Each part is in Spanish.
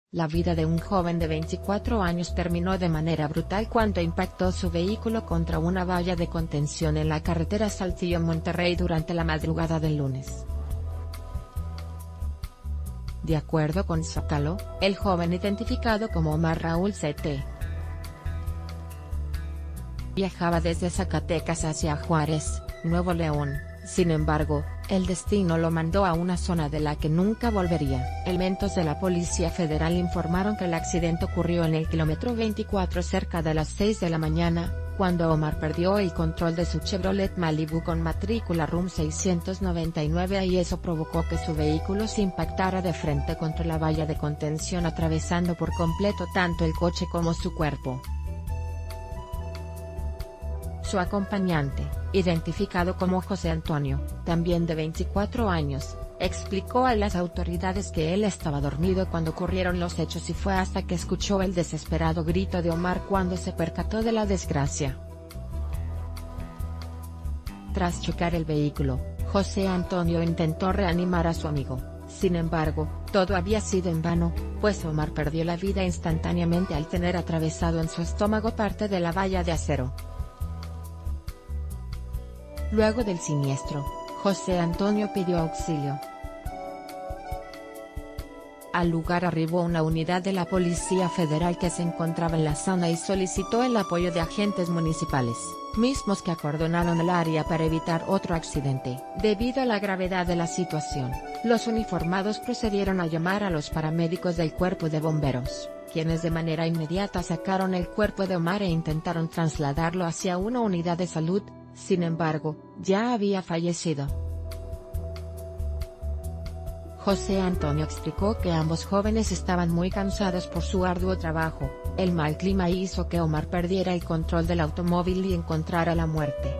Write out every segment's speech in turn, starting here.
La vida de un joven de 24 años terminó de manera brutal cuando impactó su vehículo contra una valla de contención en la carretera Saltillo-Monterrey durante la madrugada del lunes. De acuerdo con Zócalo, el joven identificado como Omar Raúl Ct. viajaba desde Zacatecas hacia Juárez, Nuevo León. Sin embargo, el destino lo mandó a una zona de la que nunca volvería. Elementos de la Policía Federal informaron que el accidente ocurrió en el kilómetro 24 cerca de las 6 de la mañana, cuando Omar perdió el control de su Chevrolet Malibu con matrícula RUM 699 y eso provocó que su vehículo se impactara de frente contra la valla de contención, atravesando por completo tanto el coche como su cuerpo. Su acompañante, identificado como José Antonio, también de 24 años, explicó a las autoridades que él estaba dormido cuando ocurrieron los hechos y fue hasta que escuchó el desesperado grito de Omar cuando se percató de la desgracia. Tras chocar el vehículo, José Antonio intentó reanimar a su amigo, sin embargo, todo había sido en vano, pues Omar perdió la vida instantáneamente al tener atravesado en su estómago parte de la valla de acero. Luego del siniestro, José Antonio pidió auxilio. Al lugar arribó una unidad de la Policía Federal que se encontraba en la zona y solicitó el apoyo de agentes municipales, mismos que acordonaron el área para evitar otro accidente. Debido a la gravedad de la situación, los uniformados procedieron a llamar a los paramédicos del Cuerpo de Bomberos, quienes de manera inmediata sacaron el cuerpo de Omar e intentaron trasladarlo hacia una unidad de salud. Sin embargo, ya había fallecido. José Antonio explicó que ambos jóvenes estaban muy cansados por su arduo trabajo. El mal clima hizo que Omar perdiera el control del automóvil y encontrara la muerte.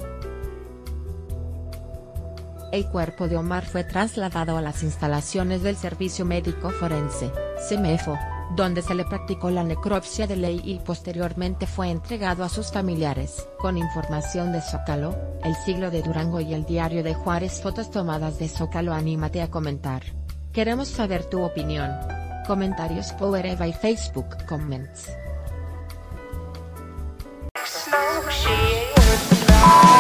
El cuerpo de Omar fue trasladado a las instalaciones del Servicio Médico Forense, SEMEFO, donde se le practicó la necropsia de ley y posteriormente fue entregado a sus familiares. Con información de Zócalo, El Siglo de Durango y El Diario de Juárez. Fotos tomadas de Zócalo. Anímate a comentar. Queremos saber tu opinión. Comentarios Power Eva y Facebook Comments.